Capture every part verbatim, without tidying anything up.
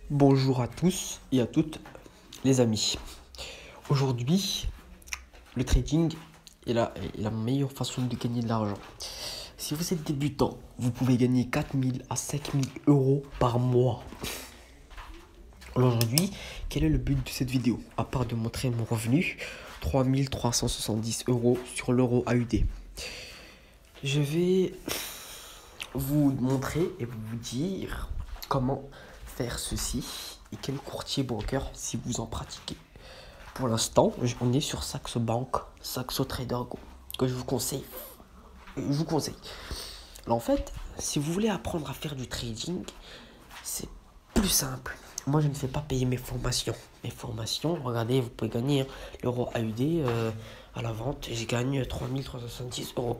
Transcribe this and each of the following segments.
Bonjour à tous et à toutes les amis. Aujourd'hui, le trading est la, est la meilleure façon de gagner de l'argent. Si vous êtes débutant, vous pouvez gagner quatre mille à cinq mille euros par mois. Aujourd'hui, quel est le but de cette vidéo? À part de montrer mon revenu, trois mille trois cent soixante-dix euros sur l'euro A U D. Je vais vous montrer et vous dire comment faire ceci et quel courtier broker si vous en pratiquez. Pour l'instant, on est sur Saxo Bank, Saxo Trader Go, que je vous conseille. Je vous conseille. Alors en fait, si vous voulez apprendre à faire du trading, c'est plus simple. Moi, je ne fais pas payer mes formations. Mes formations, regardez, vous pouvez gagner hein, l'euro A U D euh, à la vente. Je gagne trois mille trois cent soixante-dix euros.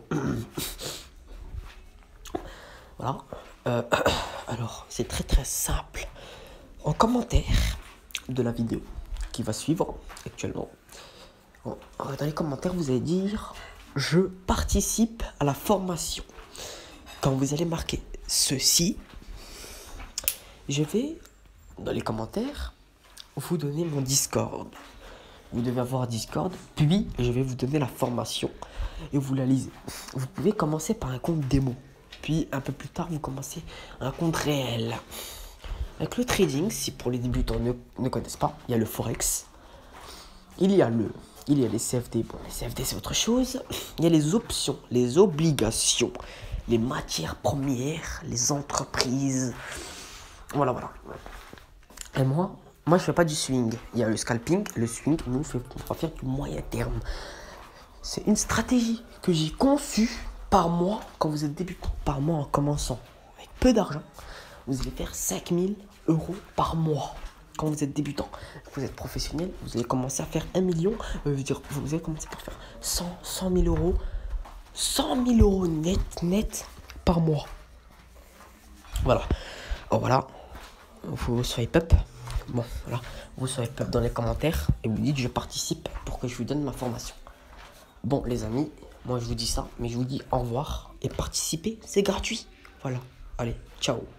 Voilà. Euh, alors, c'est très très simple. En commentaire de la vidéo qui va suivre actuellement, dans les commentaires, vous allez dire « Je participe à la formation ». Quand vous allez marquer ceci, je vais, dans les commentaires, vous donner mon Discord. Vous devez avoir Discord, puis je vais vous donner la formation et vous la lisez. Vous pouvez commencer par un compte démo, puis un peu plus tard, vous commencez un compte réel. Avec le trading, si pour les débutants ne, ne connaissent pas, il y a le Forex, il y a le, il y a les C F D, bon les C F D c'est autre chose, il y a les options, les obligations, les matières premières, les entreprises, voilà voilà. Et moi, moi je fais pas du swing, il y a le scalping, le swing, nous on va faire du moyen terme. C'est une stratégie que j'ai conçue par mois quand vous êtes débutant, par mois en commençant avec peu d'argent. Vous allez faire cinq mille euros par mois quand vous êtes débutant. Vous êtes professionnel, vous allez commencer à faire un million. Euh, je veux dire, vous allez commencer par faire cent, cent mille euros. cent mille euros net, net par mois. Voilà. Oh, voilà. Vous swipe up. Bon, voilà. Vous swipe up dans les commentaires et vous dites je participe pour que je vous donne ma formation. Bon, les amis, moi je vous dis ça, mais je vous dis au revoir et participez, c'est gratuit. Voilà. Allez, ciao.